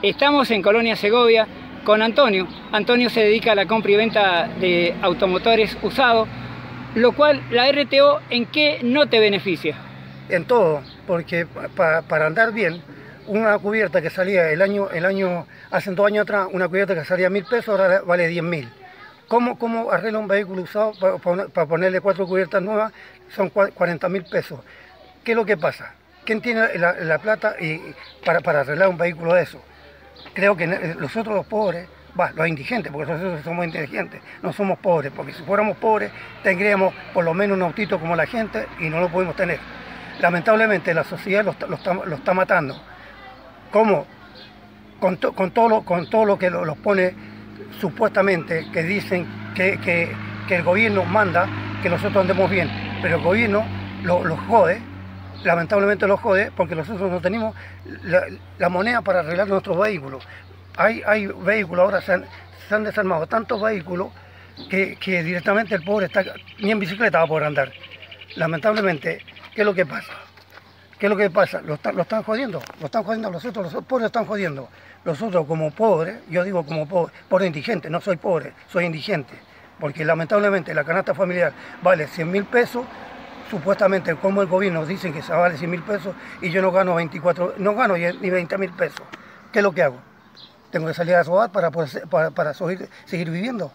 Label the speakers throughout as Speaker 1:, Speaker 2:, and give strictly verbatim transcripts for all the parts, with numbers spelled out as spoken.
Speaker 1: Estamos en Colonia Segovia con Antonio. Antonio se dedica a la compra y venta de automotores usados, lo cual la R T O, ¿en qué no te beneficia?
Speaker 2: En todo, porque pa, para andar bien, una cubierta que salía el año, el año, hace dos años atrás, una cubierta que salía mil pesos, ahora vale diez mil. ¿Cómo, ¿Cómo arregla un vehículo usado para, para ponerle cuatro cubiertas nuevas? Son cuarenta mil pesos. ¿Qué es lo que pasa? ¿Quién tiene la, la plata y, para, para arreglar un vehículo de eso? Creo que nosotros los pobres, bah, los indigentes, porque nosotros somos inteligentes, no somos pobres, porque si fuéramos pobres tendríamos por lo menos un autito como la gente y no lo podemos tener. Lamentablemente la sociedad lo está, lo está, lo está matando. ¿Cómo? Con, to, con, todo lo, con todo lo que los lo pone supuestamente, que dicen que, que, que el gobierno manda que nosotros andemos bien, pero el gobierno los lo jode, lamentablemente los jode, porque nosotros no tenemos la, la moneda para arreglar nuestros vehículos. Hay, hay vehículos, ahora se han, se han desarmado tantos vehículos que, que directamente el pobre está, ni en bicicleta va a poder andar. Lamentablemente, ¿qué es lo que pasa? ¿Qué es lo que pasa? Lo, está, lo están jodiendo, lo están jodiendo los otros, los pobres están jodiendo. Nosotros como pobres, yo digo como pobre, pobre indigente, no soy pobre, soy indigente, porque lamentablemente la canasta familiar vale cien mil pesos, supuestamente como el gobierno dicen que se vale cien mil pesos y yo no gano veinticuatro, no gano ni veinte mil pesos. ¿Qué es lo que hago? Tengo que salir a robar para, poder, para, para seguir, seguir viviendo.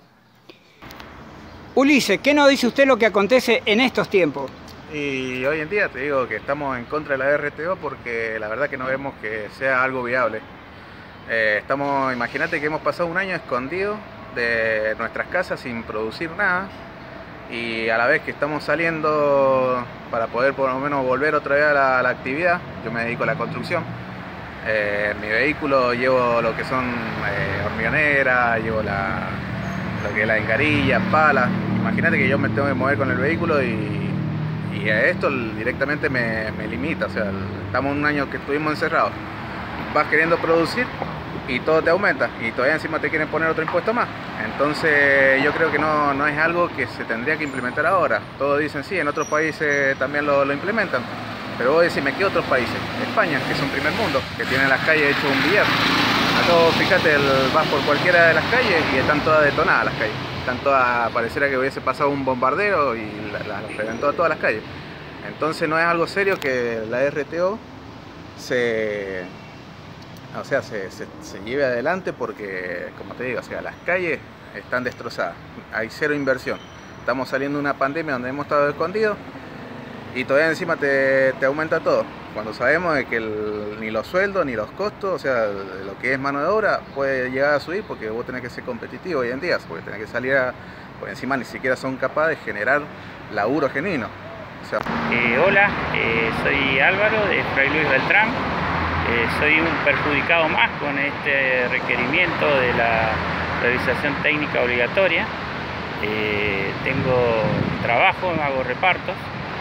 Speaker 1: Ulises, ¿qué nos dice usted lo que acontece en estos tiempos?
Speaker 3: Y hoy en día te digo que estamos en contra de la R T O porque la verdad que no vemos que sea algo viable. Eh, estamos, imagínate que hemos pasado un año escondidos de nuestras casas sin producir nada y a la vez que estamos saliendo para poder por lo menos volver otra vez a la, a la actividad. Yo me dedico a la construcción. Eh, en mi vehículo llevo lo que son eh, hormigueras, llevo la, lo que es la encarilla, palas. Imagínate que yo me tengo que mover con el vehículo y Y a esto directamente me, me limita, o sea, estamos un año que estuvimos encerrados, vas queriendo producir y todo te aumenta y todavía encima te quieren poner otro impuesto más. Entonces yo creo que no, no es algo que se tendría que implementar ahora. Todos dicen sí, en otros países también lo, lo implementan, pero vos decime, ¿qué otros países? España, que es un primer mundo, que tiene las calles hecho un billar. Acá fíjate, el, vas por cualquiera de las calles y están todas detonadas las calles. Están todas, pareciera que hubiese pasado un bombardero y las la, la reventó a todas las calles. Entonces no es algo serio que la R T O se, o sea, se, se, se lleve adelante porque, como te digo, o sea, las calles están destrozadas, hay cero inversión. Estamos saliendo de una pandemia donde hemos estado escondidos y todavía encima te, te aumenta todo. Cuando sabemos de que el, ni los sueldos ni los costos, o sea, lo que es mano de obra, puede llegar a subir porque vos tenés que ser competitivo hoy en día, porque tenés que salir a, por encima ni siquiera son capaces de generar laburo genuino. O sea,
Speaker 4: eh, hola, eh, soy Álvaro de Fray Luis Beltrán, eh, soy un perjudicado más con este requerimiento de la revisación técnica obligatoria. Eh, tengo trabajo, hago repartos.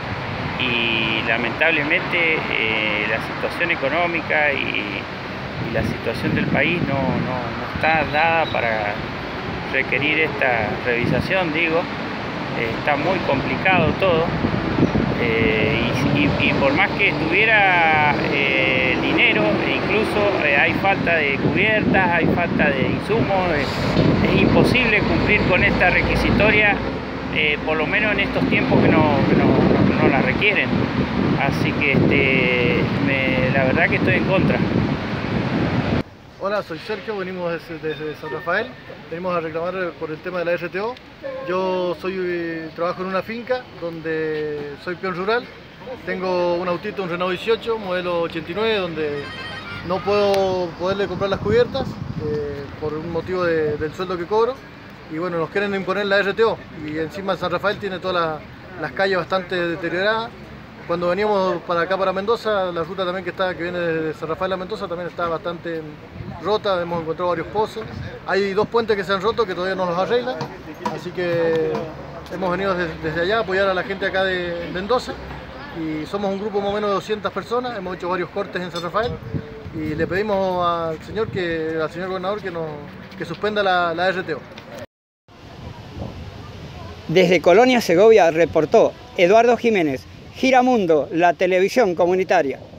Speaker 4: Y lamentablemente eh, la situación económica y, y la situación del país no, no, no está dada para requerir esta revisación, digo. Eh, está muy complicado todo eh, y, y, y por más que tuviera eh, dinero, incluso eh, hay falta de cubiertas, hay falta de insumos, eh, es imposible cumplir con esta requisitoria. Eh, por lo menos en estos tiempos que no, que no, no, no la requieren. Así que este, me, la verdad que estoy en contra.
Speaker 5: Hola, soy Sergio, venimos desde, desde San Rafael, venimos a reclamar por el tema de la R T O. Yo soy, trabajo en una finca donde soy peón rural, tengo un autito, un Renault dieciocho, modelo ochenta y nueve, donde no puedo poderle comprar las cubiertas eh, por un motivo de, del sueldo que cobro. Y bueno, nos quieren imponer la R T O y encima San Rafael tiene todas la, las calles bastante deterioradas. Cuando veníamos para acá, para Mendoza, la ruta también que, está, que viene de San Rafael a Mendoza también está bastante rota, hemos encontrado varios pozos. Hay dos puentes que se han roto que todavía no los arreglan, así que hemos venido desde, desde allá a apoyar a la gente acá de Mendoza y somos un grupo más o menos de doscientas personas, hemos hecho varios cortes en San Rafael y le pedimos al señor, que, al señor gobernador que, nos, que suspenda la, la R T O.
Speaker 1: Desde Colonia Segovia reportó Eduardo Jiménez, Giramundo, la televisión comunitaria.